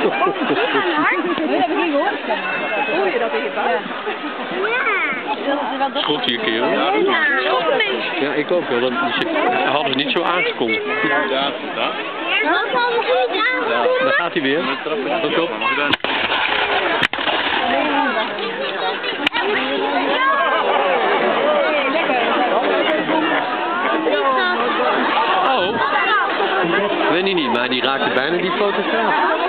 Hoor je dat in je buik? Ja. Schrok je kerel? Ja, ik ook wel. Dat hadden ze niet zo aangekondigd. Ja, daar gaat hij weer. Ook op. Oh, weet ik niet, maar die raakte bijna die fotograaf.